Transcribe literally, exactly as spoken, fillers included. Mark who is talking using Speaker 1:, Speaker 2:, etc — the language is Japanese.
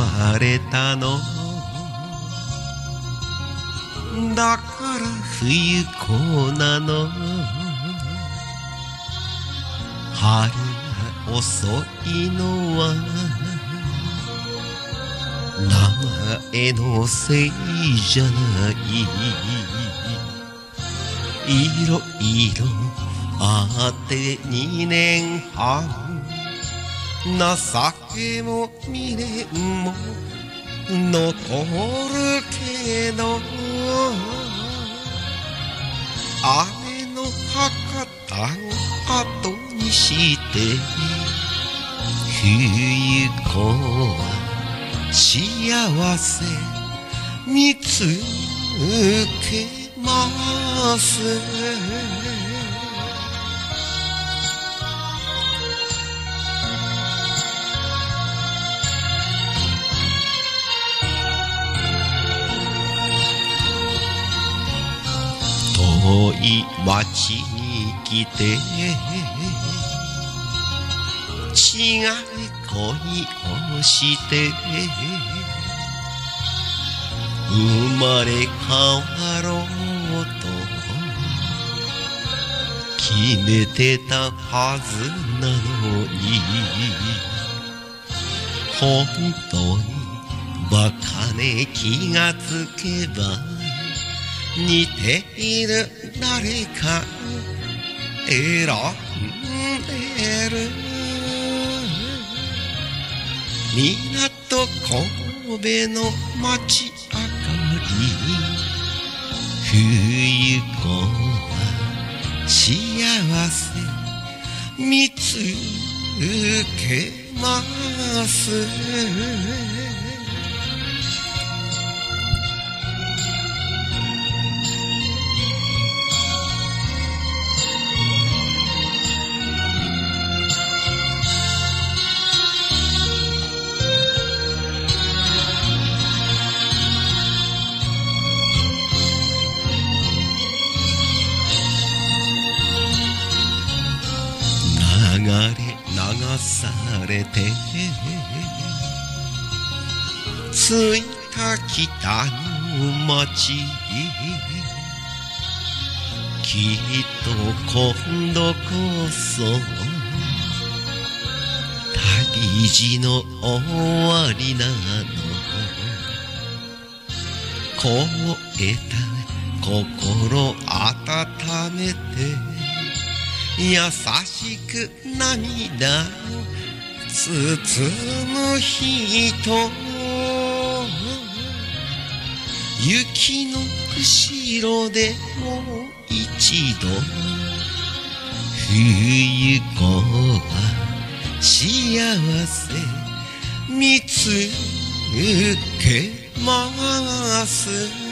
Speaker 1: れたのだから冬子なの春が遅いのは名前のせいじゃないいろいろあってにねんはん情けも未練も残るけど姉の博多を後にして冬子は幸せ見つけます遠い町に来て違い恋をして生まれ変わろうと決めてたはずなのに本当にバカね気がつけば似ている誰か選んでる港神戸の街明かり冬子は幸せ見つけます流れ流されて着いた北の町きっと今度こそ旅路の終わりなの凍えた心温めて優しく涙を包む人雪の後ろでもう一度冬子は幸せ見つけます